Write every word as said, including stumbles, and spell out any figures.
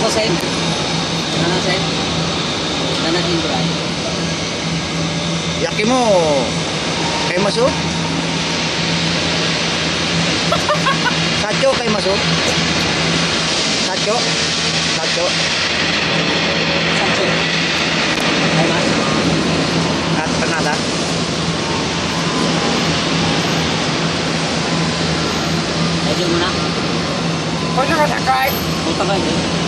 Sen? Ano, Sen? Ano, Sen? Yaki mo. Kay Maso? Sacho kay Maso? Sacho? Sacho? Sacho. Ay, Mas? At Panada? Ay, dyan mo na. Kung nakasakay? Punta ka, dyan.